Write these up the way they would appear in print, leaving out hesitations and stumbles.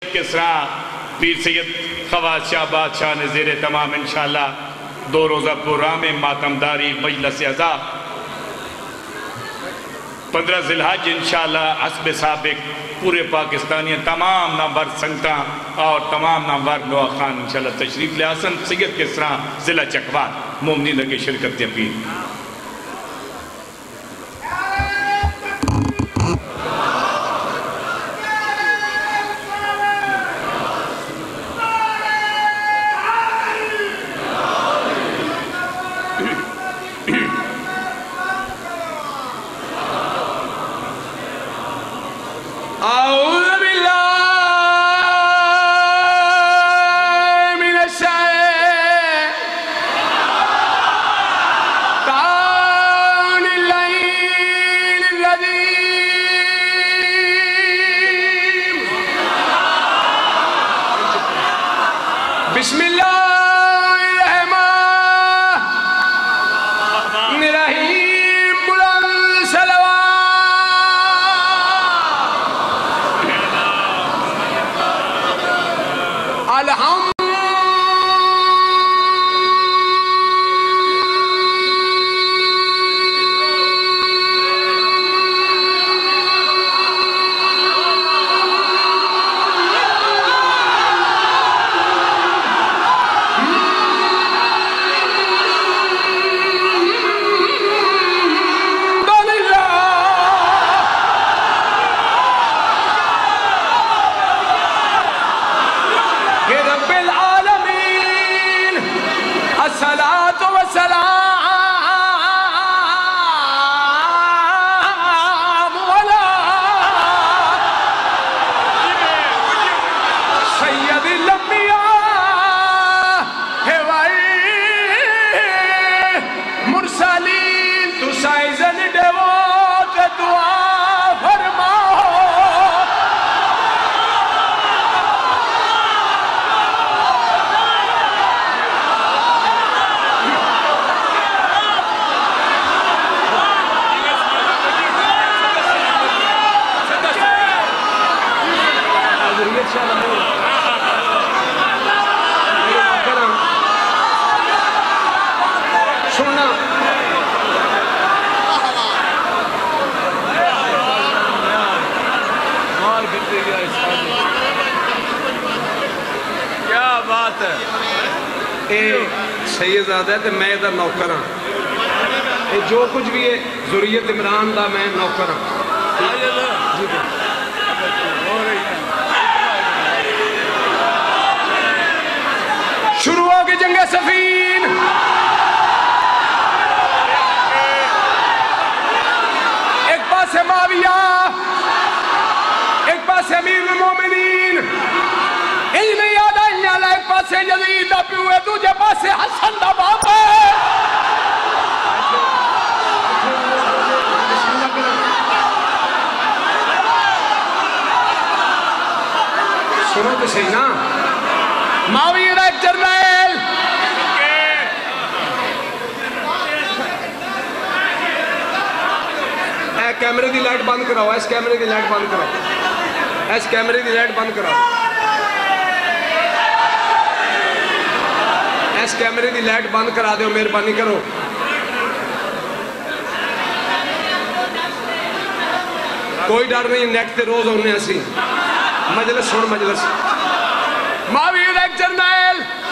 کسرا پیر سید خواص شاہ بادشاہ نے زیر تمام انشاءاللہ 2 روزہ پروگرام ماتمداری مجلس اعزا 15 ذی الحج انشاءاللہ حسب سابق پورے پاکستانی تمام نامور سنگتاں اور تمام نامور نوآ خان انشاءاللہ تشریف لے حسن سید کسرا ضلع چکوات مومنی لگے شرکت اپیل بسم اللہ الرحمن الرحیم بلند صلوات الحمد الصلاة والسلام على سيد الأنبياء والمرسلين تو سائزن دیوات دعا فرماؤ سننا کیا بات ہے اے سیدزادہ ہے تو میں ادھر نوکر ہوں اے جو کچھ بھی ہے ذریت عمران دا میں نوکر ہوں شروع ہو گئی جنگ صفین ایک پاس ہے معاویہ ایک پاس ہے امیر المومنین انج میں یاد آئیاں لائے ایک پاس ہے یزید دا پیو ہے دوجہ پاس ہے حسن دا باپ ہے سنو تو صحیح نا معاویہ دا ایک جرنیل اے کیمرے دی لائٹ بند کراؤ اس کیمرے دی لائٹ بند کراؤ اس کیمرے دی لائٹ بند کراؤ اس کیمرے دی لائٹ بند کرا دے مہربانی کرو کوئی ڈر نہیں نیٹ تے روز ہونے اسی مجلس سن مجلس معاویہ دا ایک جرنیل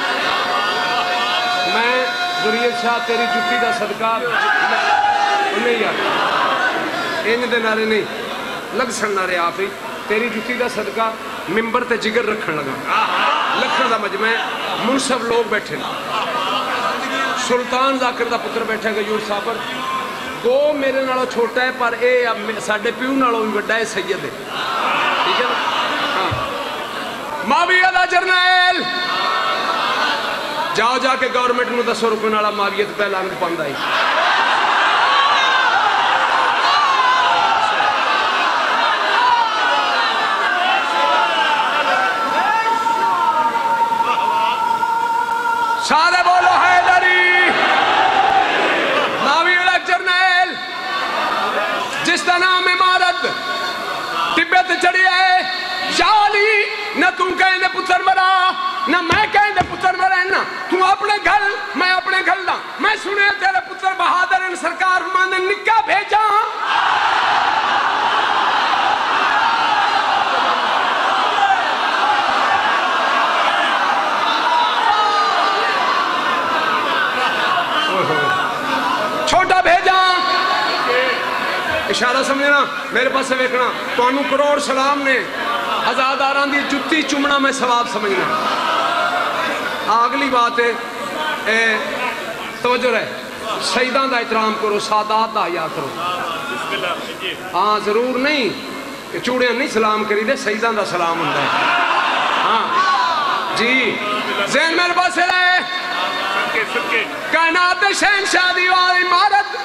میں ذریعت شاہ تیری جتی دا صدقہ نہیں یار این دے نارے نہیں لگ سن نارے آپ ہی تیری جتی دا صدقہ ممبر تے جگر رکھن لگا لکھن دا مجمع منصف لوگ بیٹھے سلطان ذاکر دا پتر بیٹھے غیور صابر گو میرے نالو چھوٹا ہے پر اے ساڑھے پیو نالو بھی بڑا ہے سید ہے ٹھیک ہے معاویہ دا جرنیل جاؤ جا کے گورنمنٹ نو 10 روپے نالا معاویہ تے اعلان پاند آئی سارے بولو حیدری معاویہ دا جرنیل جس دا نام امارت طبیعت چڑھی ہے یا علی نہ تو اشارہ سمجھنا میرے پاس ویکھنا تانوں کروڑ سلام نے آزاداراں دی جُتی چومنا میں ثواب سمجھنا اگلی بات ہے توجہ رہے شہیداں دا احترام کرو سادات دا حیا کرو ہاں ضرور نہیں کہ چوڑیاں نہیں سلام کری دے شہیداں دا سلام ہوندا ہے ہاں جی ذہن میرے پاس رہے کائنات شہنشاہ دی والی عمارت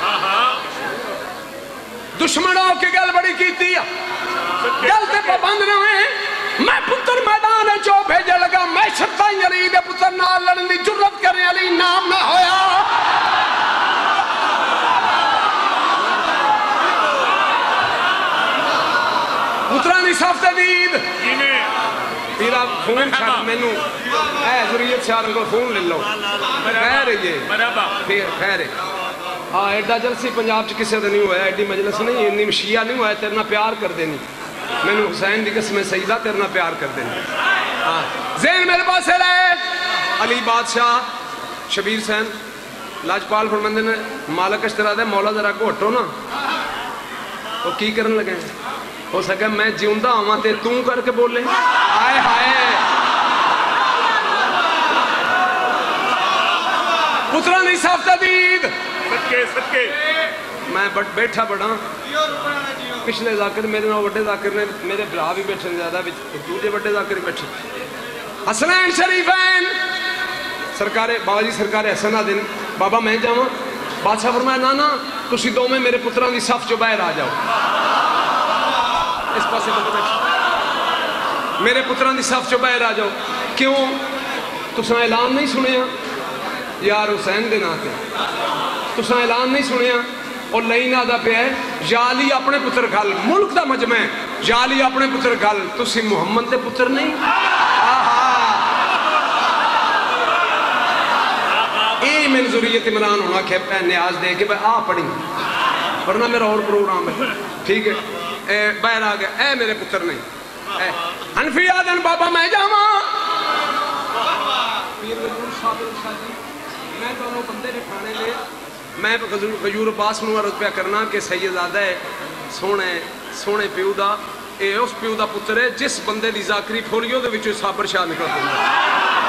دشمنوں کی گل بڑی کیتی ہے گل تے پابند نہ ہوئے میں پتر میدان جو بھیجے لگا میں شتائیں علی دے پتر نال لڑن دی جرت کرنے علی نام نہ ہویا پتران دی صف تدید تیرا فون چھٹ مینو اے ضروریت شارن کو فون لے لو خیر ہے یہ خیر ہے ہاں ایڈا جلسی پنجاب چ کسے دا نہیں ہوا ایڈی مجلس نہیں انی شیعہ نہیں ہوا تیرنا پیار کر دینی مینو حسین دی قسم سیدہ تیرنا پیار کر دینی ذہن میرے پاس ہے رہے علی بادشاہ شبیر سین لاجپال فرمندے نے مالک اشترا دے مولا ذرا کو ہٹو نا وہ کی کرن لگے ہو سکے میں جیوندہ ہوا تے توں کر کے بولے آئے ہائے پتران انصاف تدید صدقے میں بیٹھا بڑا پچھلے ذاکر میرے نو بڑے ذاکر نے میرے برا بھی بیٹھے زیادہ دوجے بڑے ذاکر بیٹھے حسنین شریفین سرکار بابا جی سرکار حسن آدھے بابا میں جاؤں بادشاہ فرمایا نانا تسی دو میں میرے پتران دی صف جو باہر آ جاؤ اس پاسے بندہ بیٹھے میرے پتران دی صف جو باہر آ جاؤ کیوں تساں اعلان نہیں سنیا یار حسین دے ناتے تساں اعلان نہیں سنیا اور لئینا دا پہ ہے یا علی اپنے پتر گھل ملک دا مجمع ہے یا علی اپنے پتر گھل تسی محمد دے پتر نہیں ای من ذریت عمران ہونا کہ پہ نیاز دے کہ آ پڑھی ورنہ میرا اور پروگرام ہے ٹھیک ہے باہر آ گیا اے میرے پتر نہیں حنفی آدن بابا میں جاما پیر غیور صابر شاہ جی میں تو انہوں بندے بٹھانے لے میں غیور عباس نو عرض پہ کرنا کہ سیدزادہ ہے سونے پیو دا اے اس پیو دا پتر ہے جس بندے دی ذاکری پھولیو دے وچو صابر شاہ نکل دوں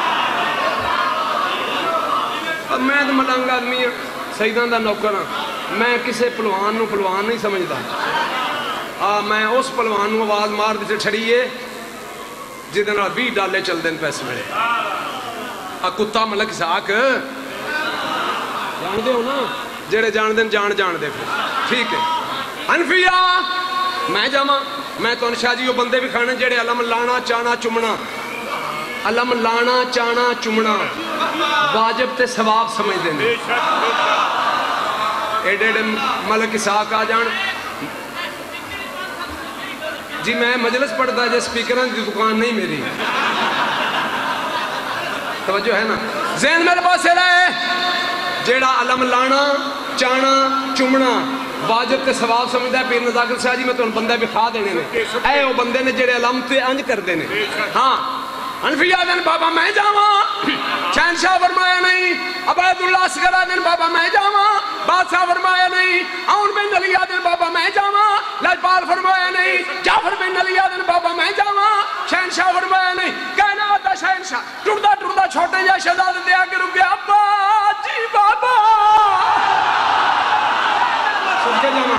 اب میں تو ملنگ آدمی ہوں سیدان دا نوکر ہوں میں کسے پلوان نو پلوان نہیں سمجھتا میں اس پلوان نو آواز مار دیتے چھڑیے جدن بھی ڈالے چل دیں پیسے میرے کتا ملک اسحاق جان دے ہو نا جڑے جان دیں جان دے پھر ٹھیک ہے حنفیہ میں جاما میں تو انشاہ جی وہ بندے بھی کھانے جڑے علم لانا چانا چمنا علم لانا چانا چمنا واجب تے ثواب سمجھ دیں ایڈے ملک اسحاق آ جان جی میں مجلس پڑھتا جے سپیکران دی دکان نہیں میری توجہ ہے نا ذہن میرے پاس ہے رہے جیڑا علم لانا چانا چمنا واجب تے ثواب سمجھتا ہے پیر نزاکر شاہ جی میں تو ان بندے بھی کھا دینے نے اے وہ بندے نے جیڑے علم تے انج کر دینے ہاں حنفیہ دن بابا میں جاواں شہنشاہ فرمایا نہیں عبید اللہ اصغر دن بابا میں جاواں بادشاہ فرمایا نہیں عون بن علی دن بابا میں جاواں لاجپال فرمایا نہیں جعفر بن علی دن بابا میں جاواں شہنشاہ فرمایا نہیں کائنات دا شہنشاہ ٹردا چھوٹے جا شہزادے دے آگے رک گیا ابا جی بابا سن کے جاواں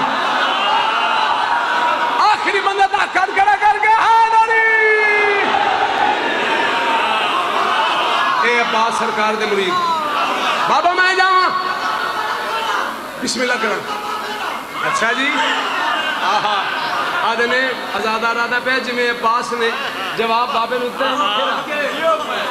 آخری بندہ دا کر گیا اے عباس سرکار دے مرید بابا میں جاواں بسم اللہ کرم اچھا جی آہا آدھے نے ازادہ رادہ پہ جمیں عباس نے جواب بابے نکتے ہیں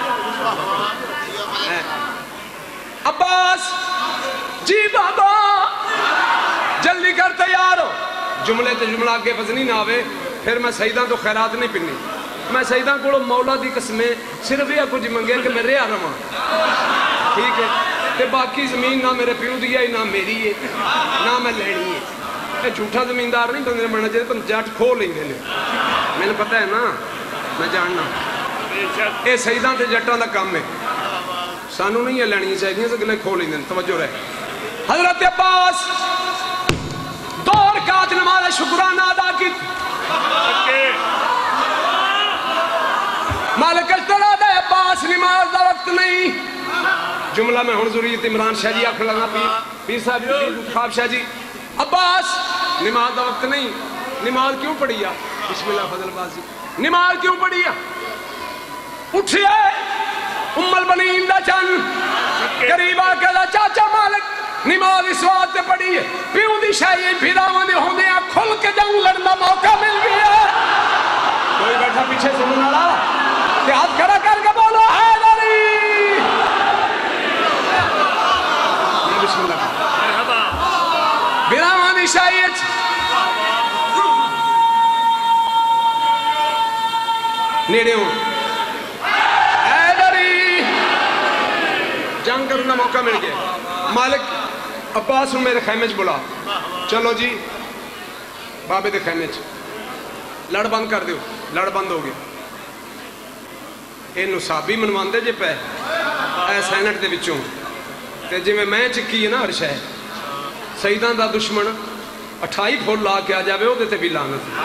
عباس جی بابا جلدی کر تیار ہو جملے تے جملہ کے وزنی نہ آوے پھر میں سیدان تو خیرات نہیں پنی میں سیدان کو مولا دی قسمیں صرف یہ کچھ منگے کہ میں رہا رہا ٹھیک ہے تے باقی زمین نہ میرے پیو دیا ہے نہ میری ہے نہ میں لینی ہے یہ جھوٹا زمیندار نہیں بندے بننا چاہتے تو جاٹ کھو لیں گے میں نے پتہ ہے نا میں جاننا یہ سیدان تے جٹاں دا کام ہے سانو نہیں یہ لینی چاہیے تو گلے کھو لیں گے توجہ رہے حضرت عباس دور کا رکعت نماز شکرانہ ادا کی مالک اشترا دے عباس نماز دا وقت نہیں جملہ میں ہن ضروریت عمران شاہ جی آکھر لگا پیر صاحب خواب شاہ جی عباس نماز دا وقت نہیں نماز کیوں پڑھی بسم اللہ فضل بازی نماز کیوں پڑھی اٹھئے ام البنین دا چن قریب آکے دا چاچا مالک نماز اس وقت پڑھی ہے پیوں دی شاہی پھراواں دے ہوندے ہیں کھل کے جنگ لڑنا موقع مل گیا کوئی بیٹھا پیچھے سننا رہا کہ ہاتھ کھڑا کر کے بولو حیدری یہ بسم اللہ پھراواں دی شاہی نیڑے ہوں حیدری جنگ کرنا موقع مل گیا مالک عباس میرے خیمے چ بلا چلو جی بابے دے خیمے چ لڑ بند کر دیو لڑ بند ہو گیا اینو صحابی منواندے جے پہ اے سینٹ دے وچوں تے جی میں چکی ہے نا ہر شے سیداں دا دشمن 28 پھول لا کے آ جاوے او دے تے بھی لعنت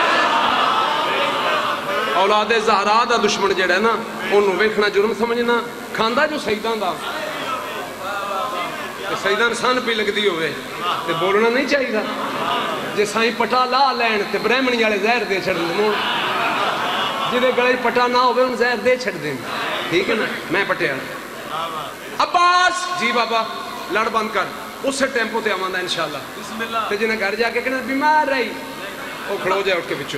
اولاد زہرا دا دشمن جڑا ہے نا انہوں ویکھنا جرم سمجھنا کھاندا جو سیداں دا سیداں سن پی لگ دی ہوئے تے بولنا نہیں چاہیے تھا جے سائیں پٹا لا لین تے برہمنی والے زہر دے چھڑ دیں جدے گلے پٹا نہ ہوئے ان زہر دے چھڑ دیں ٹھیک ہے نا میں پٹیا عباس جی بابا لڑ بند کر اس سے ٹیمپو تے آماندہ انشاءاللہ تے جنہیں گھر جا کے کہنا بیمار رہی وہ کھڑو جائے اٹھ کے بچوں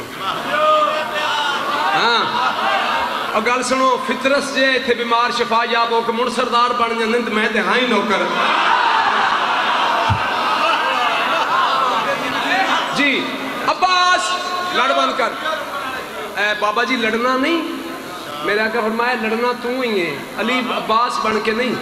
ہاں اور گل سنو فطرس جے تھے بیمار شفا یاب ہو کہ من سردار بن جاندن میں تے ہاں ہی نوکر جی عباس لڑ بند کر اے بابا جی لڑنا نہیں میرے آقا فرمایا لڑنا تو ہی ہے علی عباس بن کے نہیں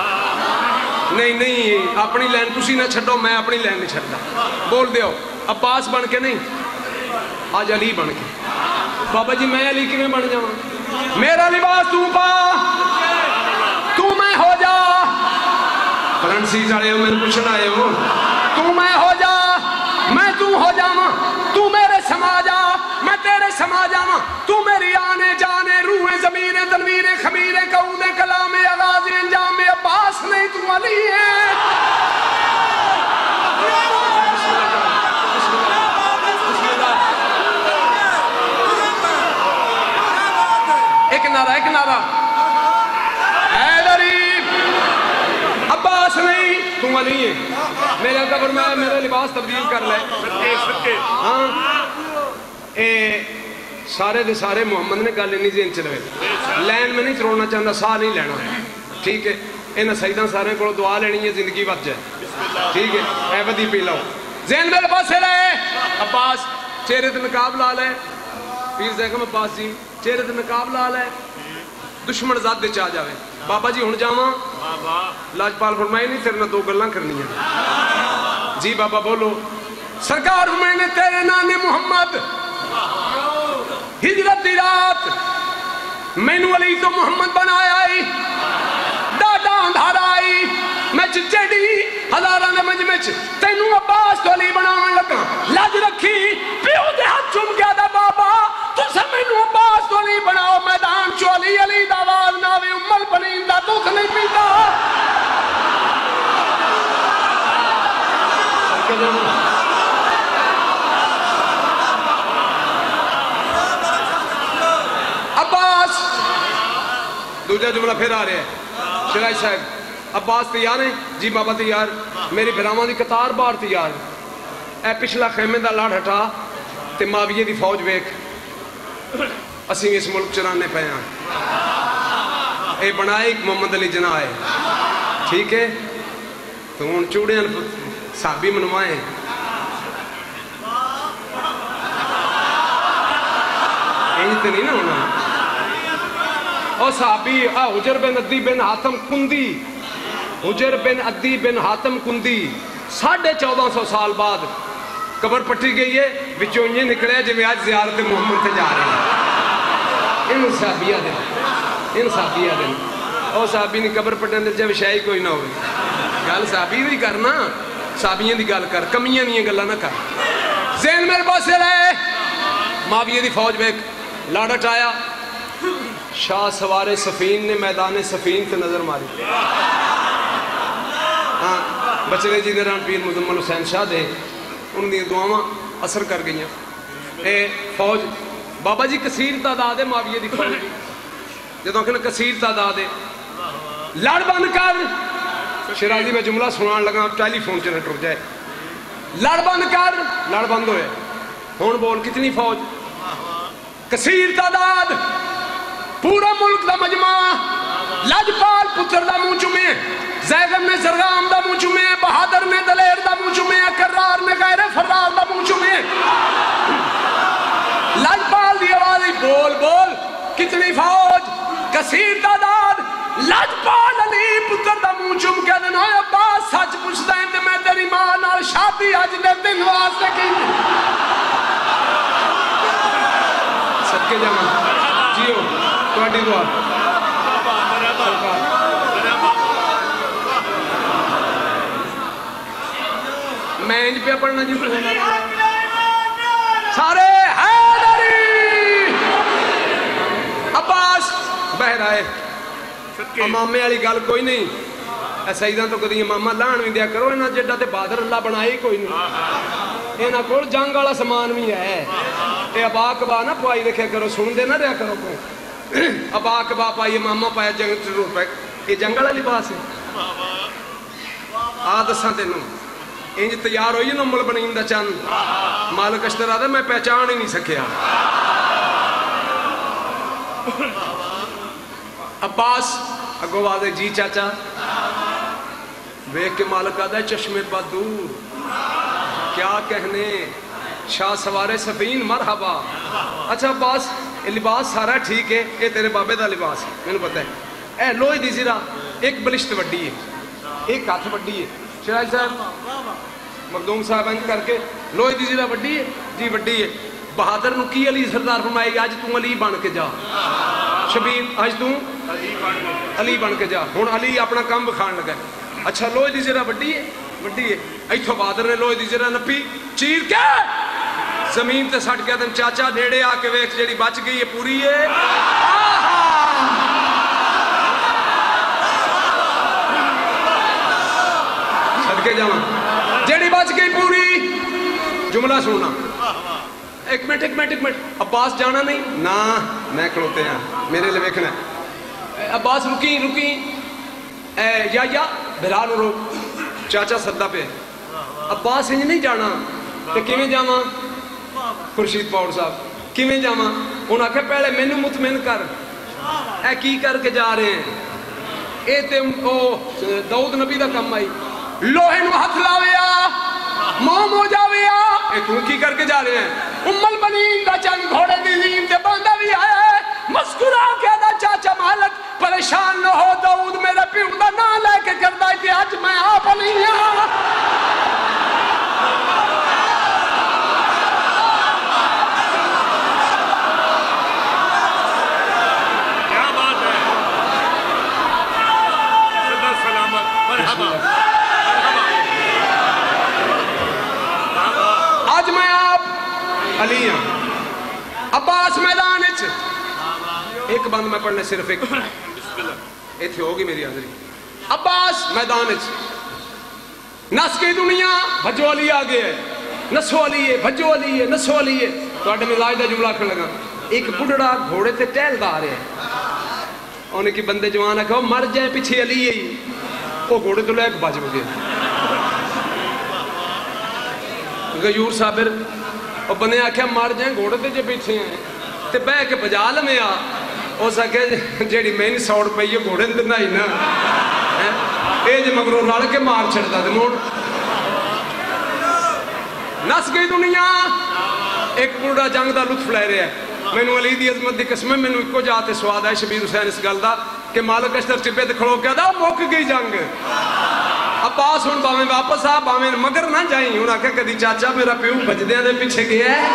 نہیں اپنی لین تسی نہ چھڑو میں اپنی لین نہیں چھڑتا بول دیو عباس بن کے نہیں آج علی بن کے بابا جی میں علی کی میں بن جاؤں میرا لباس تو پا تو میں ہو جا فرنسی چاڑے ہو میرے پوچھنا آئے ہو تو میں ہو جا میں تو ہو جاؤں تو میرے سما جا میں تیرے سما جاؤں تو میری آنے جانے روح زمین تنویر خمیر قعود کلام آغاز انجام عباس نہیں تو علی ہے ایک نعرہ حیدری عباس نہیں تو علی ہے میرے آقا فرمایا میرا لباس تبدیل کر لے ہاں سارے دے سارے محمد نے گل نہیں ذہن چلے لین میں نہیں تروڑنا چاہتا ساہ نہیں لینا ٹھیک ہے انہاں سیداں سارے کو دعا لینی ہے زندگی بچ جائے ٹھیک ہے اے بدی پی لو ذہن میرے پاس سے لے عباس چہرے تے نقاب لا لے پیر زیکم عباس جی چہرے تے نقاب لا لے دشمن ذات دے چاہ جاوے بابا جی ہن جاواں لاجپال فرمائے نہیں تیرے نہ دو گلاں کرنی ہیں جی بابا بولو سرکار میں نے تیرے نانے محمد ہجرت دی رات مینو علی تو محمد بنایا آئی ڈاڈا اندھارا آئی میں چچیڑی ہزاراں دے مجمع چ تینوں عباس تو علی بناون لگا لج رکھی پیو دے ہاتھ چوم گیا دا بابا تسا مینوں عباس تو علی بناؤ میدان چ علی علی دا آواز نہ آوے ام البنین دا دودھ نہیں پیتا عباس دوجہ جملہ پھر آ رہے ہیں شرائی صاحب عباس تیار ہیں جی بابا تیار میری بھراواں دی قطار بار تیار اے پچھلا خیمے دا لاڑ ہٹا تے معاویہ دی فوج ویک اسیں اس ملک چرانے پہ ہیں اے بنائے محمد علی جناح ہے ٹھیک ہے تو ان چوڑے صحابی منوائیں اینجتے نہیں نا ہونا اور صحابی حجر بن عدی بن حاتم کندی حجر بن عدی بن حاتم کندی 1450 سال بعد قبر پٹی گئی ہے وچوں یہ نکلے جو آج زیارت محمد سے جا رہے ہیں ان صحابیہ دن اور صحابی نے قبر پٹنے دل جب شاہی کوئی نہ ہوئی گل صحابی بھی کرنا صحابیاں دی گل کر کمیاں نہیں گلاں نہ کر ذہن میرے پاس رہے معاویہ دی فوج میں لاڑٹ آیا شاہ سوار سفین نے میدان سفین تے نظر ماری ہاں بچے جی دران پیر مزمل حسین شاہ دے ان دی دعاواں اثر کر گئیاں اے فوج بابا جی کثیر تعداد ہے معاویہ دی فوج دی جدوں کہ کثیر تعداد ہے لڑ بند کر شیرازی میں جملہ سنان لگا ٹیلی فون چ نہ ٹر جائے لڑ بند کر لڑ بند ہوئے ہون بول کتنی فوج کثیر تعداد پورا ملک دا مجمع لجپال پتر دا منہ چومے زیغم نے زرغام دا منہ چومے بہادر نے دلیر دا منہ چومے کرار نے غیر فرار دا منہ چومے لجپال دی آوازی بول بول کتنی فوج کثیر تعداد لجپال علی پتر دا منہ چوم کے دن ہوئے عباس سچ پوچھتا ہے کہ میں تیری ماں نال شادی آج دے دن واسطے کی صدقے جانا جیو تواڈی دعا میں انج پہ پڑھنا جی سارے حیدری عباس بہر آئے امامے والی گل کوئی نہیں اے سیداں تو کدی امامہ لان بھی دیا کرو انہاں جڈا تے بہادر اللہ بنائی کوئی نہیں انہاں کول جنگ والا سامان بھی ہے اے ابا کبا نہ پوائی رکھیا کرو سن دے نہ رہا کرو کوئی ابا کبا پائی امامہ پایا جنگ ضرور پہ یہ جنگ والا لباس ہے آ دساں تینوں انج تیار ہوئی نا مل بنین دا چند مالک اشتر آدھا میں پہچان ہی نہیں سکیا عباس اگو واضح جی چاچا بیک کے مالک آدھا چشمے پا دور کیا کہنے شاہ سوار سفین مرحبا اچھا عباس یہ لباس سارا ٹھیک ہے یہ تیرے بابے دا لباس ہے میں نے پتہ ہے اے لوہے دی زیرہ ایک بلشت وڈی ہے ایک ہاتھ وڈی ہے شراج صاحب مخدوم صاحب انج کر کے لوہے دی زیرہ وڈی ہے جی وڈی ہے بہادر نو کی علی سردار فرمائے گا آج تم علی بن کے جا شبیر آج تم علی بن کے جا ہون علی اپنا کام بکھان لگا ہے اچھا لوہے دی زیرہ وڈی ہے ایتھو بہادر نے لوہے دی زیرہ نپی چیر کے زمین تے سٹ گیا تن چاچا نیڑے آ کے ویکھ جیڑی بچ گئی ہے پوری ہے صدقے جاواں جیڑی بچ گئی پوری جملہ سننا ایک منٹ عباس جانا نہیں نا میں کھلوتے ہیں میرے لئے ویکھنا ہے عباس رکی یا بلال رو چاچا صدہ پہ عباس انج نہیں جانا کہ کیویں جاواں خورشید پاؤڑ صاحب کیویں جاواں انہاں کہ پہلے مینوں مطمئن کر اے کی کر کے جا رہے ہیں اے تے داؤد نبی دا کم آئی لوہے نو ہتھ لاویا موم ہو جاویا اے تو کی کر کے جا رہے ہیں ام البنین دا چند گھوڑے دی زین تے باندھا بھی آیا ہے مسکرا کے دا چاچا مالک پریشان نہ ہو داؤد میرے پیو دا نا لے کے کردا ہے کہ آج میں آپ نہیں ہوں کیا بات ہے صدا سلامت مرحبا آج میں آپ علی ہوں عباس میدان ایک بند میں پڑھنے صرف ایک ایتھے ہوگی میری حاضری عباس میدان نس کی دنیا بھجو علی آگے ہے نسو علی ہے بھجو علی ہے نسو علی ہے تو اٹھے میں لائدہ جملہ کھڑ لگا ایک بڑھڑا گھوڑے تے ٹیل دا رہے ہیں انہیں کی بندے جوان ہے کہ وہ مر جائے پیچھے علی ہے وہ گھوڑے تو لے کے باج ہو گیا غیور صابر اور بندے آکھیا مر جائیں گھوڑے تے جو پیچھے ہیں تے بے کے بجا لمیں آ او سکے جیڑی میں نہیں سوڑ پہ یہ گھوڑے دن ہی نا اے جی مگرو لڑ کے مار چھڑتا دے موڑ نس گئی دنیا ایک بڑا جنگ دا لطف لے رہے ہیں میں نو علی دی عظمت دی قسمیں میں نو ایک کو جاتے سواد ہے شبیر حسین اس گل دا کہ مالک اشتر چپے دے کھڑو کیا دا موک گئی جنگ عباس ہون باویں واپس آ باویں مگر نہ جائیں انہاں کہا کدی چاچا میرا پیو بجدیاں دے پیچھے گیا ہے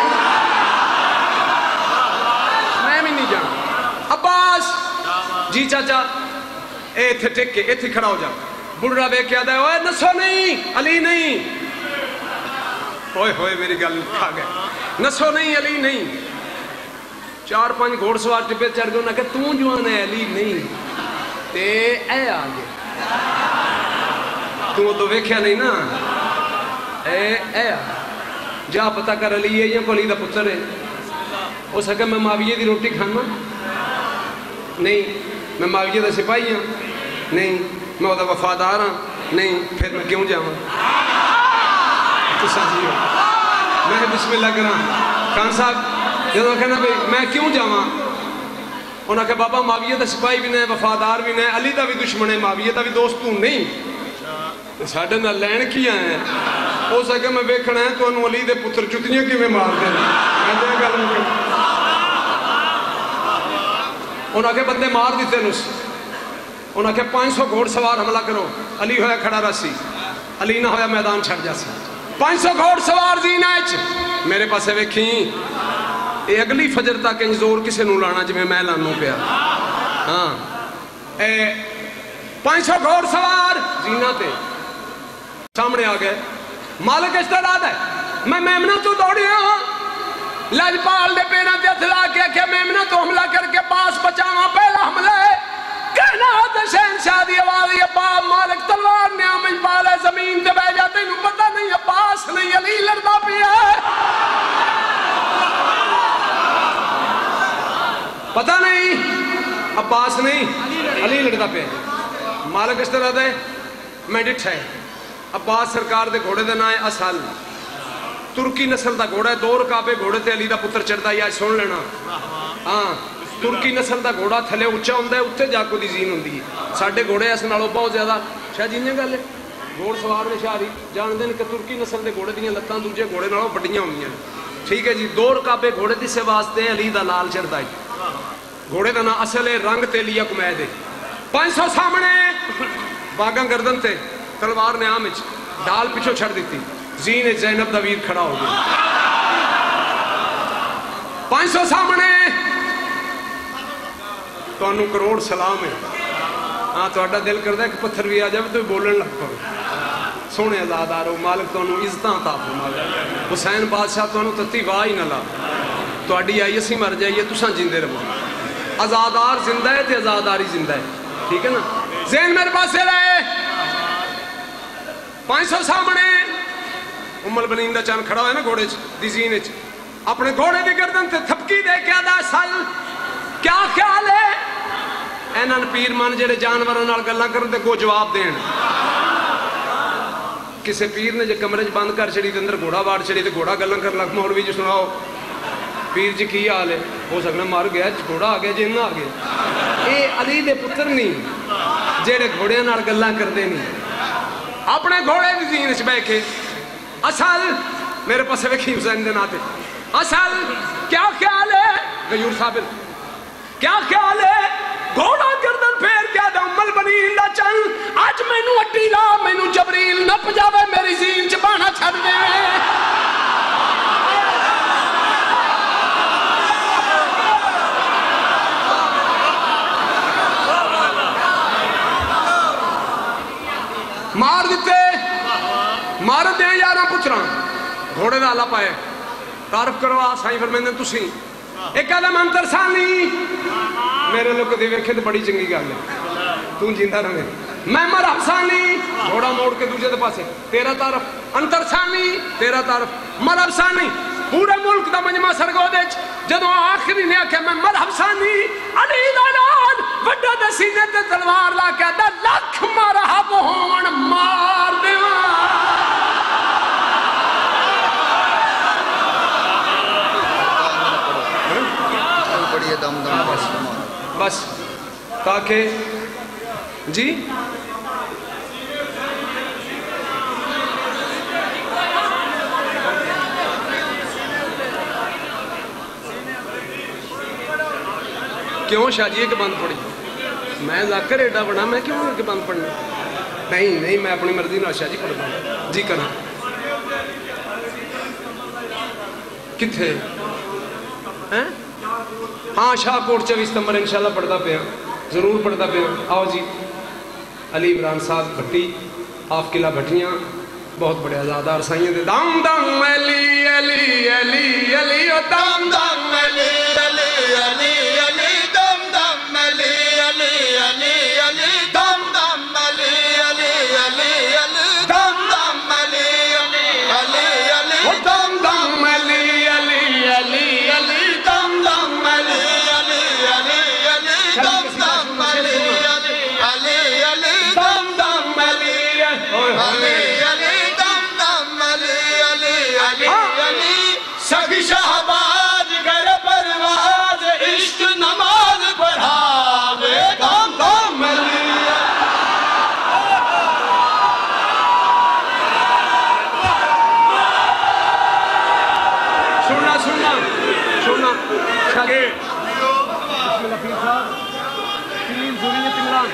میں بھی نہیں جانا عباس جی چاچا اے تھے ٹک کے اے تھے کھڑا ہو جا بڑھڑا بے کیا دا ہے اوے نسو نہیں علی نہیں ہوئے ہوئے میری گل کھا گئے. نسو نہیں علی نہیں. 4-5 گھوڑ سوار ٹپے چڑھ گئے. انہیں کہا تو جوان ہے علی نہیں تے اے آ گئے. تو ویکھیا نہیں نا اے آ جا پتہ کر علی ہے یا علی دا پتر ہے. ہو سکے میں معاویہ دی روٹی کھانا نہیں, میں معاویہ دا سپاہی ہوں نہیں, میں وہ دا وفادار ہوں نہیں, پھر میں کیوں جاؤں؟ تو ساتھی ہو میں بسم اللہ کرا. خان صاحب جب کہنا بھئی میں کیوں جاؤں؟ انہوں نے کہا بابا معاویہ دا سپاہی بھی نہیں, وفادار بھی نہیں, علی دا بھی دشمن ہے, معاویہ دا بھی دوست تو نہیں, ساڑھے نہ لین کی آئے ہیں. ہو سکے میں بیکھنا ہے تو انہوں علی دے پتر جتنیاں کی میں مار دیں. میں دے گا انہوں نے کہا بندے مار دیتے نس. انہوں نے کہا 500 گھوڑ سوار حملہ کرو. علی ہویا کھڑا رسی, علی نہ ہویا میدان چھڑ جاسی. 500 گھوڑ سوار زینہ اچ میرے پاسے ویکھیں. اے اگلی فجر تک انج زور کسے نو لانا جی میں لانوں پیا. ہاں 500 گھوڑ سوار زینہ تے سامنے آ گئے. مالک اشتراد ہے میں میمنہ تو دوڑی ہوں. لجپال دے پیرہ دے اتلا کیا کہ میمنہ تو حملہ کر کے پاس بچاواں پہلا حملہ ہے. کہنا ہوتا شہن شادی آوالی اباب مالک تلوار نے آمن پالے زمین دے بے جاتے انہوں پتہ نہیں عباس نہیں علی لڑتا پیا ہے. پتہ نہیں عباس نہیں علی لڑتا پیا ہے. مالک اس طرح دے میں ڈٹھ ہے. عباس سرکار دے گھوڑے دے نائے اسال ترکی نسل دا گھوڑا ہے. 2 رکابے گھوڑے تے علی دا پتر چڑھ دا یا سن لینا. ہاں ترکی نسل دا گھوڑا تھلے اچھا ہوندہ ہے, اتھے جا کو دی زین ہوندی ہے. ساڑھے گھوڑے ایسے نالوں بہت زیادہ شاہ جینیاں گا لے گھوڑ سوار نے شاہ جان دیں کہ ترکی نسل دے گھوڑے دیاں لتاں دوجہ گھوڑے نالوں بڑیاں ہوندی ہیں. ٹھیک ہے جی. 2 رکابے گھوڑے دی سے واسطے علی دا لال چڑھ دا ہے. گھوڑے دا نا اصل ہے رنگ تے لیا کمائے دے. 500 سامنے باگاں گردن تے تلوار نے آمچ ڈال پچھو چھڑ دیتی. زین زینب دا ویر کھڑا ہو گیا. 500 سامنے تو انہوں کروڑ سلام ہے. ہاں تو اڈا دل کردہ ہے کہ پتھر بھی آ جائے تو بولن لگ پڑو. سونے ازادارو مالک تو انہوں عزتاں تا فرمایا. حسین بادشاہ تو انہوں تتی واہ ہی نہ لا. تو اڈی آئی اسی مر جائیے تو سان جندے رہو. ازادار زندہ ہے تے ازاداری زندہ ہے. ٹھیک ہے نا. زین میرے پاس سے رہے 500 سامنے ام البنین دا چاند کھڑا ہوئے نا گھوڑے دی زین اچ. اپنے گھوڑے دی گردن تے تھپکی دے کیا دا سال کیا خیال ہے. اینن پیر مان جڑے جانوروں نال گلاں کرن تے کو جواب دین. کسے پیر نے جے کمرے بند کر چھڑی تے اندر گھوڑا واڑ چھڑی تے گھوڑا گلاں کر لگ مولوی جی سناؤ پیر جی کی حال ہے. ہو سکنا مر گیا گھوڑا آ گیا جن آ گیا. اے علی دے پتر نہیں جڑے گھوڑیاں نال گلاں کردے نہیں. اپنے گھوڑے دی زین وچ بیٹھ کے اصل میرے پاسے ویکھی حسین دے ناتے اصل کیا خیال ہے. غیور صابر کیا خیال ہے. گھوڑا گردن پھیر کیا دا ام البنین دا چند آج میں نو اٹی لا میں نو جبریل نہ پجاوے میری زین چبانا چھڑ دے. مار دیتے مار دے یارہ پتران گھوڑے دا اللہ پائے. تعرف کروا سائیں فرمیندے تسی ایک علم انتر ثانی میرے لوگ دے ویکھے تو بڑی چنگی گل ہے. تو جیندہ رہے میں مرحب ثانی گھوڑا موڑ کے دوجہ دے پاسے تیرا تعرف انتر ثانی تیرا تعرف مرحب ثانی. پورے ملک دا مجمع سرگو دے جدو آخری نے آکھے میں مرحب ثانی علی دانان وڈا دے سینے تے تلوار لا کے دا لکھ مرحب ہون مار دیوان. بس تاکہ جی کیوں شاہ جی کہ بند پڑی میں ذاکر ایڈا بڑا میں کیوں کہ بند پڑھنا. نہیں میں اپنی مرضی نہ شاہ جی پڑھتا ہوں. جی کرنا کتھے ہاں شاہ کوٹ 24 ستمبر انشاءاللہ پڑھتا پیا ضرور پڑھتا پیا. آؤ جی علی عمران صاحب بھٹی آف قلعہ بھٹیاں بہت بڑے آزادار سائیں دے دم دم علی علی علی علی او دم دم علی علی علی علی دم دم علی علی علی علی دم دم علی علی علی علی دم دم علی علی علی او دم دم علی علی علی علی دم دم علی علی علی علی دم دم علی علی علی دم دم علی علی سبھی شہباز گر پرواز عشق نماز پڑھاوے دم دم علی سننا سننا سننا بسم اللہ پیر صاحب پیر ذریت عمران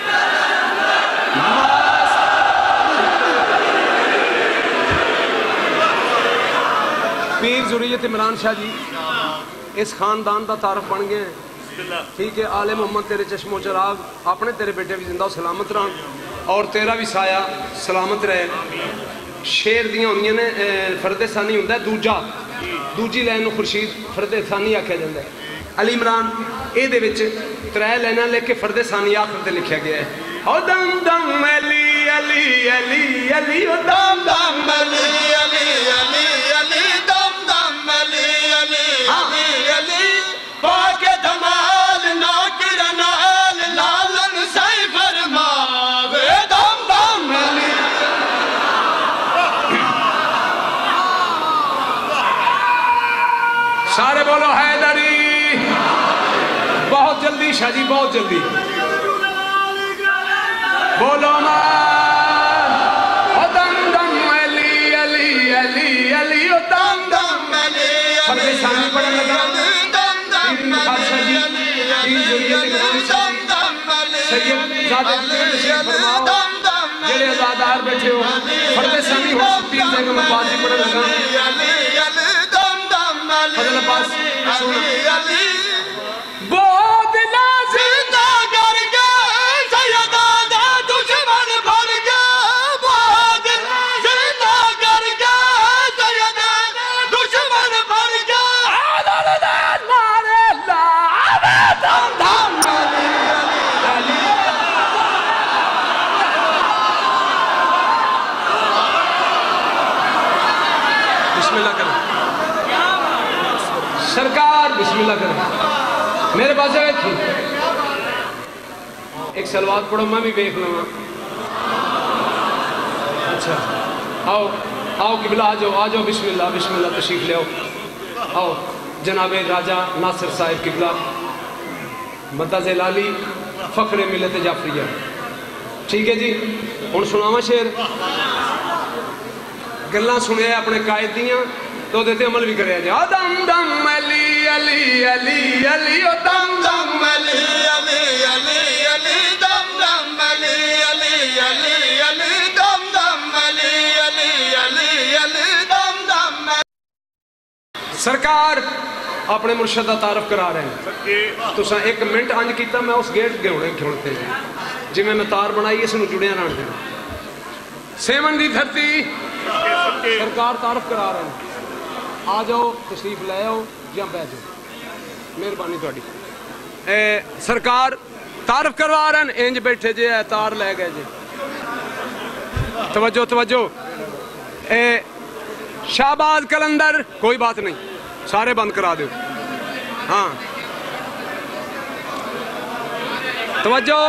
پیر ذریت عمران شاہ جی اس خاندان دا تعارف بن گئے ہیں ٹھیک ہے آل محمد تیرے چشم و چراغ اپنے تیرے بیٹے بھی زندہ و سلامت رہن اور تیرا بھی سایہ سلامت رہے شیر دیاں ہوندیاں نے فرد ثانی ہوندہ ہے دوجی لین خورشید فرد ثانی آکھیا جاندہ ہے علی عمران اے دے وچ ترے لینا لے کے فرد ثانی آخر تے لکھیا گیا ہے او دم دم علی علی علی علی او دم دم علی علی علی علی دم دم علی علی علی علی پاک دمال ناکر نال لالن سی فرماوے دم دم علی سارے بولو حیدری بہت جلدی شاہ جی بہت جلدی بولو مان او دم دم علی علی علی علی او دم دم علی فرد ثانی پڑھنے لگا پیر خادشہ جی پیر ذریت عمران شاہ سید زادہ تشریف فرماؤ جڑے ازادار بیٹھے ہو فرد ثانی ہو پیر بیگم عباس جی پڑھنے لگا فضل عباس سننا بود زندہ کر کے سید آدھا دشمن بھر کے بود زندہ کر کے سید آدھا دشمن بھر کے آدھر دین مارے اللہ دم دم علی علی بسم اللہ کریں سرکار بسم اللہ کریں میرے پاس ہے تھی ایک سلوات پڑھو میں بھی بیک لوں اچھا آؤ آؤ قبلہ آجو بسم اللہ تشریف لے آؤ جناب راجہ ناصر صاحب قبلہ مدہ زلالی فخر ملت جعفریہ ٹھیک ہے جی ان سناما شیر گلہ سنے اپنے قائد دیاں تو دیتے عمل بھی کرے جا دم دم علی علی علی علی دم دم علی علی علی علی دم دم علی علی علی علی دم دم علی علی علی علی دم دم سرکار اپنے مرشد کا تعارف کرا رہے ہیں تو ساں ایک منٹ انج کیتا میں اس گیٹ گھوڑے کھڑتے ہیں جی میں تار بنائی اس نے جڑیاں رہن دینا سیون دی دھرتی سرکار تعارف کرا رہے ہیں آ جاؤ تشریف لے آؤ یا بیٹھ جاؤ مہربانی تھوڑی سرکار تعارف کروا رہے ہیں انج بیٹھے جے تار لے گئے جے توجہ توجہ شہباز کلندر کوئی بات نہیں سارے بند کرا دو ہاں توجہ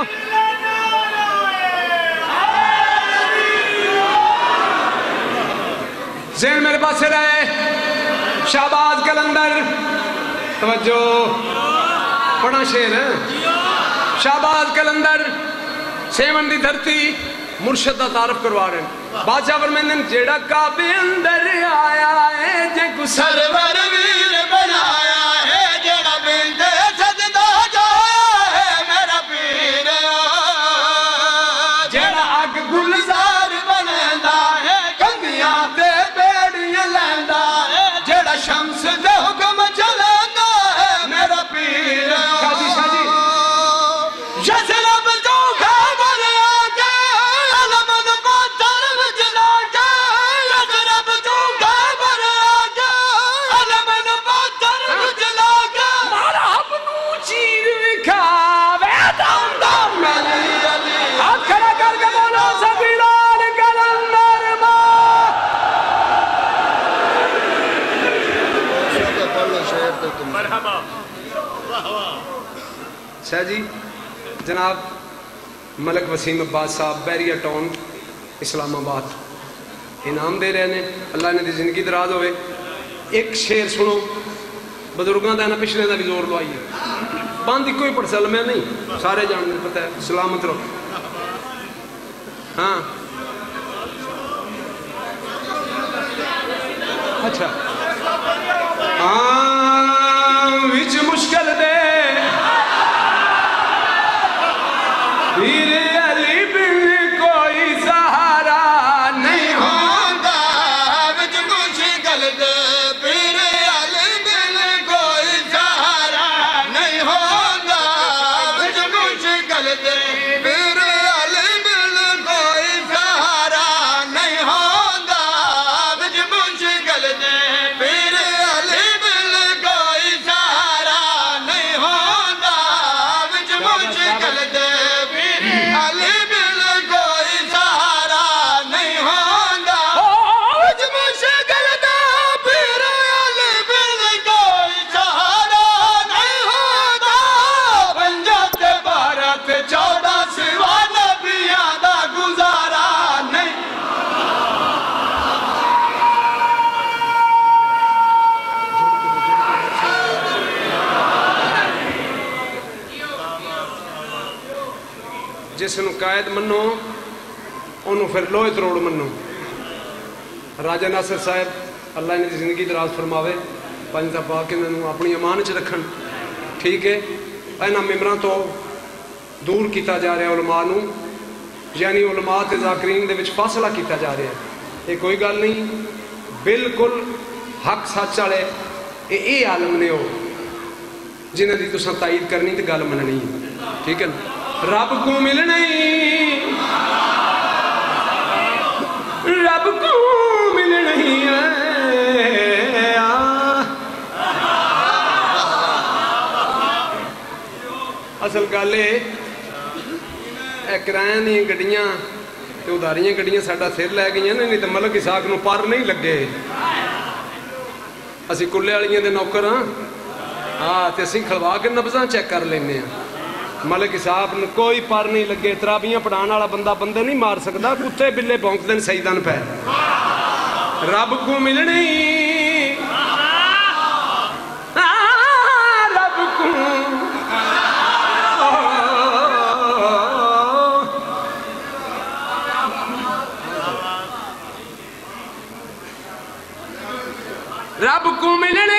ذہن میرے پاس سے رہے شہباز کلندر توجہ پڑھا شیر ہے شہباز کلندر سیون دی دھرتی مرشد دا تعارف کروا رہے ہیں بادشاہ فرمائیں جیڑا کعبے اندر آیا ہے جے کو سرور ویر بنایا ہے جیڑا بند سجدہ جایا ہے میرا پیر جیڑا اگ گلزار بنیندا ہے کنگیاں تے بیڑیاں لیندا ہے جیڑا شمس دے حکم چلیندا ہے میرا پیر شاجی شاجی یسرب جو خبر آگے علم پتھر وچ لا کے اچھا جی، جناب ملک وسیم عباس صاحب بیریا ٹاؤن اسلام آباد انعام دے رہے ہیں، اللہ نے دی زندگی دراز ہوئے. ایک شعر سنو بزرگاں دا نا، پچھلے دا بھی زور لوائیے. بند ایک کوئی پڑھ سال میں نہیں، سارے جاننے پتہ ہے. سلامت رہو. ہاں اچھا وچ مشکل دے پیر علی بن کوئی سہارا نہیں ہوتا، وچ مشکل دے پیر علی بن کوئی سہارا نہیں ہوتا، وچ مشکل دے پیر علی بن کوئی سہارا نہیں ہوتا، وچ مشکل دے پیر علی بن کوئی سہارا نہیں ہوتا، وچ مشکل دے علی بن کوئی سہارا نہیں ہوتا، وچ مشکل دے پیر علی بن کوئی سہارا نہیں ہوتا. 50 تے 12 تے 14 سوا نبیاں دا گزارا نہیں. جس نو قائد منو انہوں پھر لوہے تروڑ منو. راجہ ناصر صاحب اللہ نے زندگی دراز فرماوے، پنج دا پاک انہوں اپنی امان چ رکھن. ٹھیک ہے، اینا ممبران تو دور کیتا جا رہا ہے علماء نو، یعنی علماء تے ذاکرین دے وچ فاصلہ کیتا جا رہا ہے. یہ کوئی گل نہیں، بالکل حق سچ والے اے عالم نے ہو جنہاں دی تساں تائید کرنی تے گل مننی. ٹھیک ہے نا؟ رب کو ملنی، رب کو ملنی اصل گل ہے کرایہ نہیں گڈیاں تے اداریاں گڈیاں ساڈا سر لے گئی نا، نہیں تو ملک اسحاق نو پر نہیں لگے. اسی کلے والیاں دے نوکر ہاں تے اسی کھلوا کے نبضاں چیک کر لینے ہاں. ملک اسحاق نو کوئی پر نہیں لگے. ترابیاں پڑھان والا بندہ بندے نہیں مار سکدا، کتے بلے بھونک دین سجدن پہ. رب کو ملنی، رب کو رب کو ملنی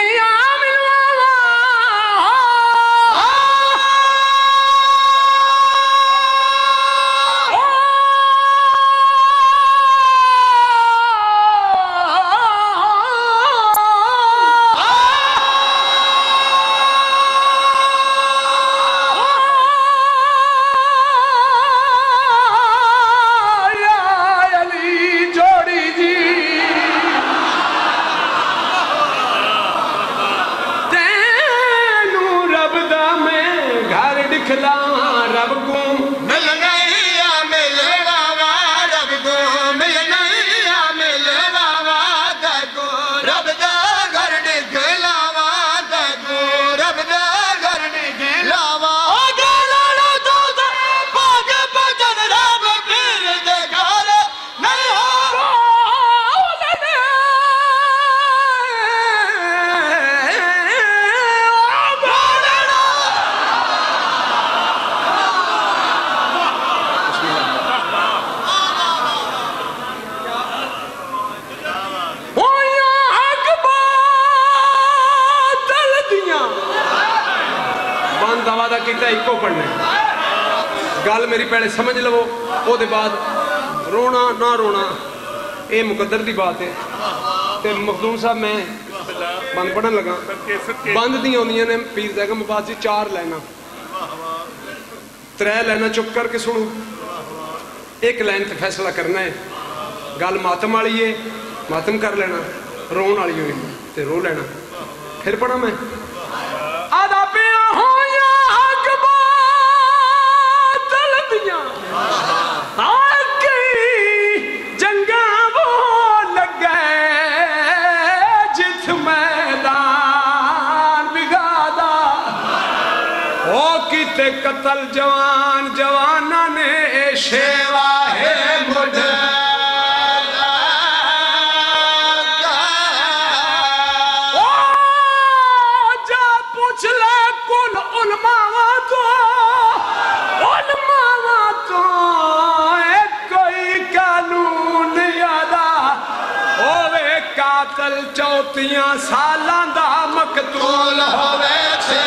رب کو ملنا رب کو ملنا ملوا کو رب دا گھر نکلاوا کو رب دا گھر نکلاوا گلانا تو پاک بچن رب پھر دے گھر نہیں ہو. وعدہ کیتا ایک کو پڑھنے. گل میری پہلے سمجھ لو، او دے بعد رونا نہ رونا اے مقدر دی بات ہے. تے مخدوم صاحب میں بند پڑھن لگا. بند دی ہوندیاں نے پیر بیگم عباس جی 4 لینا 3 لینا چپ کر کے سنو. ایک لائن تے فیصلہ کرنا ہے. گل ماتم والی ہے، ماتم کر لینا. رون والی ہوئی تے رو لینا. پھر پڑھا میں آدھا پیا ہویا حق باطل دیاں آگئی جنگاں وہ لگ گئے جت میدان بگادا او کتے قتل جوان جوانا نے شیوا ہے مجھے جا پوچھ لے کن علماء تو کوئی قانون یادا ہوئے قاتل 34 سالاں دا مقتول ہوئے چھے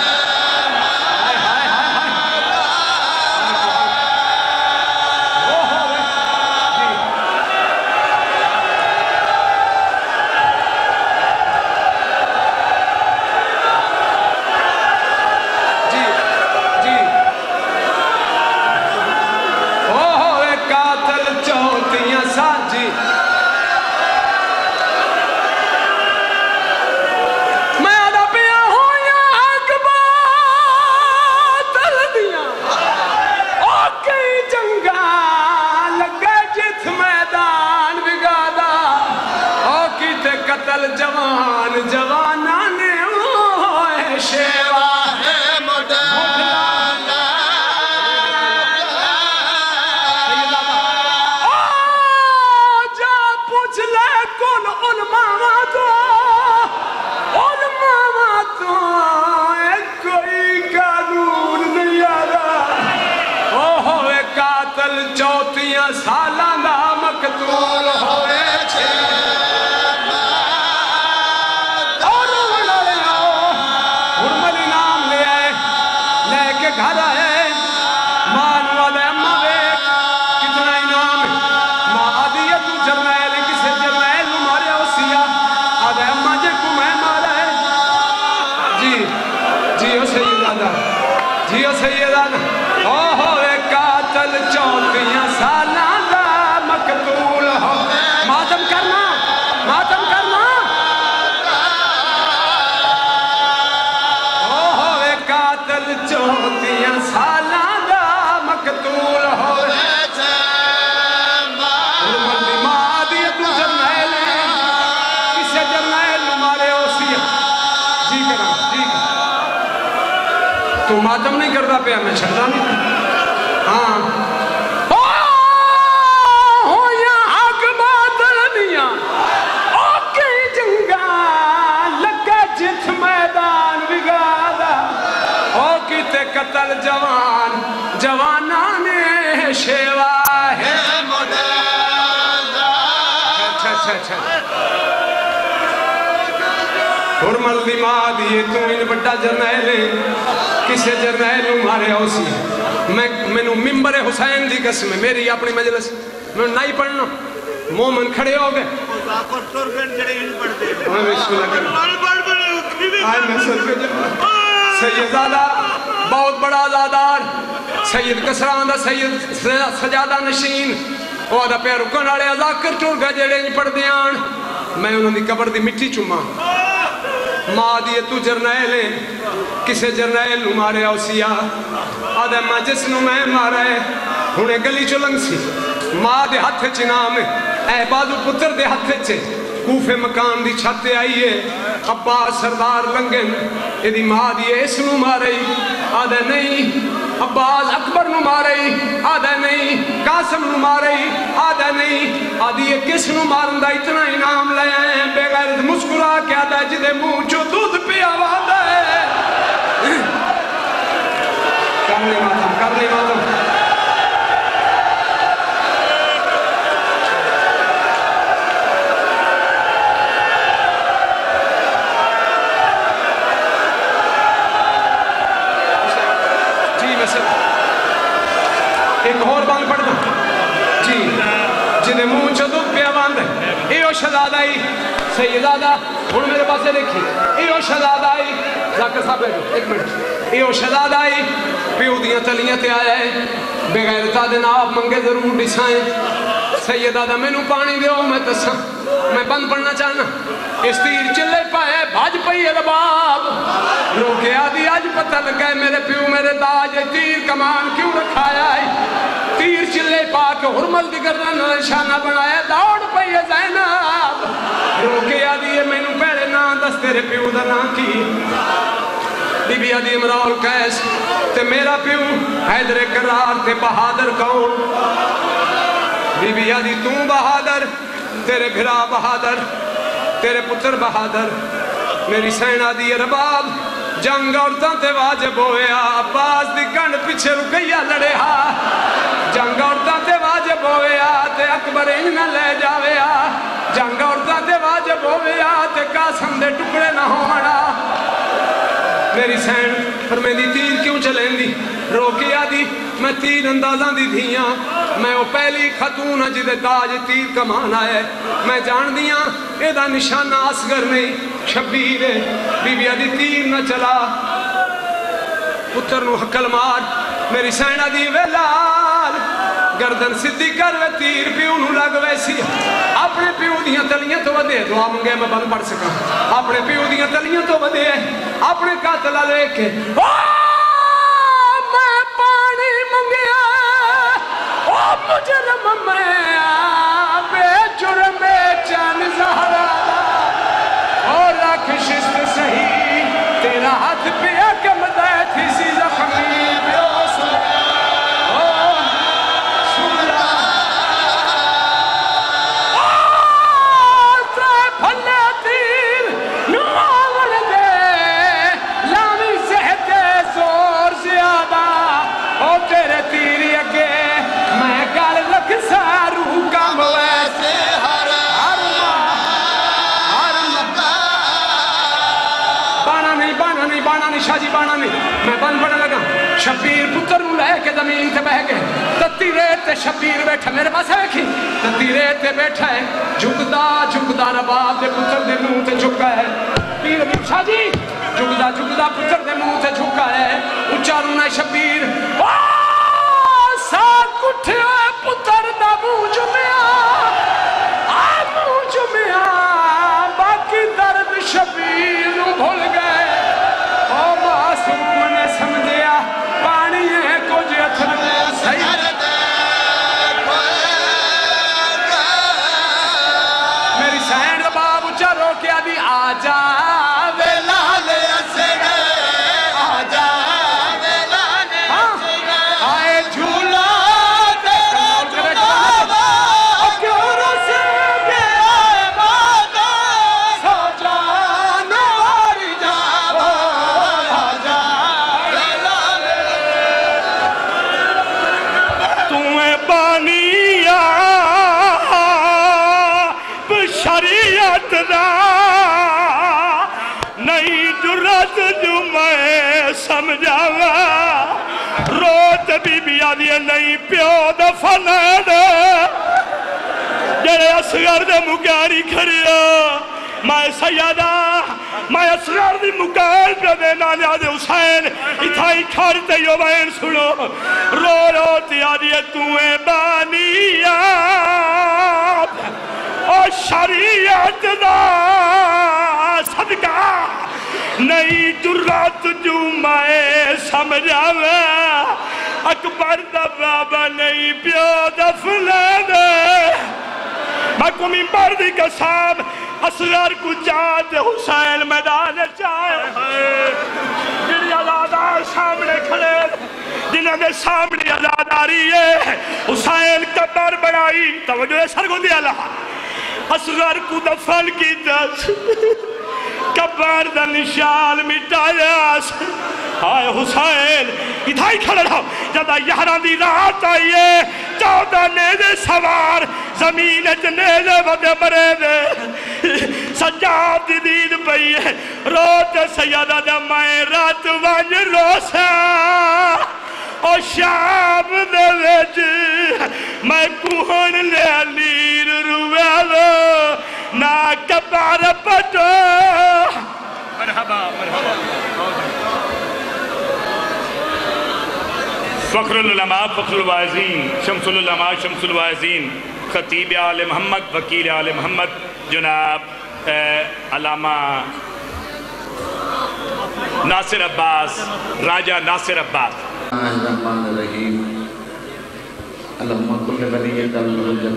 جوان جوانا نے ہوئے شیوا ہے مدانا جا پوچھ لے کن علماء تو کوئی قانون نہیں آدھا ہوئے قاتل 34 سالاں دا مقتول ہوئے چھے گھر ہے مان والے اممہ بیک کتنا انعام ہے ماں آدھی ہے تو جرنیل کسے جرنیل مارے اوسیا آدھے اممہ جے کو میں مارا ہے جی او سیدادہ جی او سیدادہ ہوئے قاتل 34 سالاں دا مقتول ہو ماتم کرنا ماتم کرنا ہوئے قاتل 34 سالاں دا مقتول ہوئے حرمت ماں دی تو جرنیل ہے کسے جرنیل مارے اوسیا جی کرنا جی کرنا تو ماتم نہیں کرتا پہ ہمیں چھڑا نہیں ہاں ہویا حق بادلنیاں اوکے جنگا لگا جت میدان بگادا اوکی تے قتل جوان جوانا نے شیوا ہے مدادا اچھا حرمت دی ماں دیئے تو ان بڑا جرنیلے کسے جرنیل مارے اوسی میں نو ممبر حسین دی قسم ہے میری اپنی مجلس میں نہیں پڑھنا مومن کھڑے ہو گئے سیدزادہ بہت بڑا آزادار سید کسران دا سید سجادہ نشین وہ دا پہ رکن آڑے ازاکر ٹور گا جڑے نہیں پڑھ دیان میں انہوں نے قبر دی مٹی چوما ماں دیئے تو جرنیلے کسے جرنیل مارے اوسیا آدھے ماں جس نو میں مارے انہیں گلی چلنگ سی ماں دے ہاتھ چنام اے بازو پتر دے ہاتھ چے کوفے مکان دی چھاتے آئیے عباس سردار لنگن ایدی ماں دیئے اس نو مارے آدھے نہیں عباس اکبر نو مارے آدھے نہیں قاسم نو مارے آدھے نہیں آدھی یہ کس نو مارن دا اتنا انعام لے ہیں بے غیرت مسکرا کیا دا جدے منہ جو دودھ پہ آوادہ ہے کرنے ماتم ایک اور بانگ پڑھ دو جی جنہیں منہ چو دودھ پہ آواند ہے ایو شہزادہ آئی سیدادہ ہون میرے پاسے دیکھی ایو شہزادہ آئی ذاکر صاحب بیٹھو ایک منٹ ایو شہزادہ آئی پیو دیاں تلیاں تے آیا ہے بغیرتا دے ناب منگے ضرور ڈسائیں سیدادہ میں نو پانی دیو میں تسا میں بند پڑھنا چاہنا اس تیر چلے پائے بھاج پئی رباب روکے آدھی آج پتہ لگے میرے پیو میرے داج تیر کمان کیوں رکھایا ہے تیر چلے پا کے حرمل دی گردن نشانہ بنایا دوڑ پئی زینب روکے آدھی میں نو پہلے نا دس تیرے پیو دا نا کی بی بی آدی امراؤ القیس تے میرا پیو حیدر کرار تے بہادر کون بی بی آدی تو بہادر تیرے بھرا بہادر تیرے پتر بہادر میری سین آدی رباب جنگ عورتاں تے واجب ہویا عباس دی کنڈ پیچھے رکیا لڑے ہا جنگ عورتاں تے واجب ہویا تے اکبر انہ لے جاویا جنگ عورتاں تے واجب ہویا تے قاسم دے ٹکڑے نہ ہونا میری سین پر میں دی تیر کیوں چلیں دی روکیا دی میں تیر اندازاں دی دھیاں میں وہ پہلی خاتون جدے تاج تیر کمان آئے میں جان دیاں اے دا نشانہ اصغر نہیں شبیر ہے بی بی آدھی تیر نہ چلا پتر نو حکل مار میری سینہ دی ویلال گردن صدی کر وے تیر پیو نو لگ ویسی اپنے پیو دیاں تلیاں تو ودے دعا منگے میں بند پڑھ سکا اپنے پیو دیاں تلیاں تو ودے اپنے قاتلہ لے کے میں پانی منگیا مجرم میں بے جرم چن زہرا اور رکھ شست سہی تیرا ہاتھ پیا کہ مدے تھی سی زخمی پیو سنرا ترے پھلے تیر نماور دے لامی سہتے زور زیادہ او تیرے تیری اگے میں گل لکھ سارو کم ویسے بانا نہیں شاہ جی بانا نہیں میں بند پڑھنے لگا شبیر پتر نو لے کے زمین تے بہ گئے تتی ریت تے شبیر بیٹھا میرے پاس ہے ویکھی تتی ریت تے بیٹھا ہے جھکدا رباب دے پتر دے منہ تے جھکا ہے پیر امیر شاہ جی جھکدا پتر دے منہ تے جھکا ہے اچارنا شبیر ساتھ کٹھے ہوئے پتر دا منہ جمعیا باقی درد شبیر نو بھول گئے معصوم نے سمجھیا پانی ہے کچھ اتھر میں صحیح میری سینڈ باب اچھا رو کے آدھی آجا ویلال اسگے آجا ویلال اسگے آئے جھولا نہیں جرات جو میں سمجھاوا روت بی بی آدھی نہیں پیو دفن جڑے اصغر دے مکاری کھڑیا میں سیدہ میں اصغر دی مکار پہ دے نانے آدھے حسین اتھائی کھارتے یو بین سنو رو روتی آدھی تویں بانی آپ اور شریعت دا صدقہ نہیں جرات جو میں سمجھاوا اکبر دا بابا نہیں پیو دفنے دے میں کو منبر دی قسم اصغر کو جات حسین میدان چاہے جنہی آزادار سامنے کھڑے جنہوں نے سامنے آزاداری ہے حسین قبر بنائی توجہ سر کو دیا لہا اصغر کو دفن کی دس قبر دا نشان مٹایا آئے حسین ادھائی کھڑا رہا جدہ یہران دی رات آئیے 14 نیزے سوار زمین نیزے ودے مرے دے سجاد دی دید پئی ہے روت سیدہ جمعے رات ونج روسا او شام دے ویج میں کوہن لے لیر رویلو نا کبار پٹو مرحبا فخر العلماء فخر الواعظین شمس العلماء شمس الواعظین خطیب آل محمد وکیل آل محمد جناب علامہ ناصر عباس راجہ ناصر عباس الرحمن الرحیم اللہم کل ولیت الرجب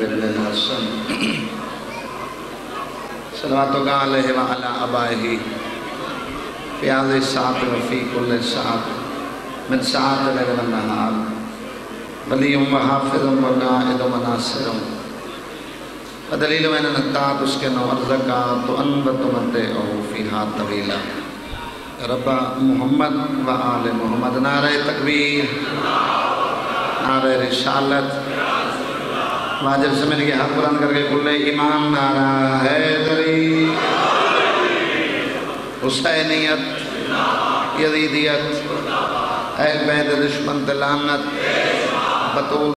الحسن صلواتک علیہ وعلا ابائہ في هذه الساعة وفي كل ساعة من ساعات الليل والنهار ولي وحافظ وقائد وناصر ودليل من النطاعت اس کے نور زکاة انبت متعه فيها طويلا رب محمد و آل محمد نعرہ تکبیر نعرہ رسالت واجب سے مل کے حق قرآن کر کے کل ایمان نعرہ حیدری حسینیت یزیدیت اہل بیت دشمن تلانت بطول